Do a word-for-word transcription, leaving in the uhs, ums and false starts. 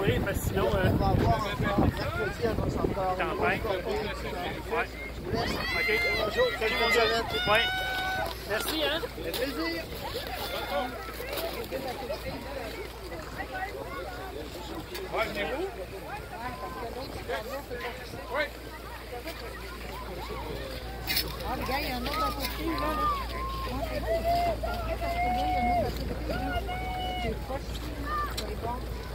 oui, parce que sinon... Euh... On va avoir mercredi à notre encore. Campagne. Ouais. OK. Bonjour, salut mon gars. Ouais. Merci, hein? Ça fait plaisir. Ouais, venez-vous? Oui. Ah, les gars, il y a un autre à côté, là. là. Ouais, c'est vrai, parce que là, il y a un autre à côté, là. C'est proche, c'est bon.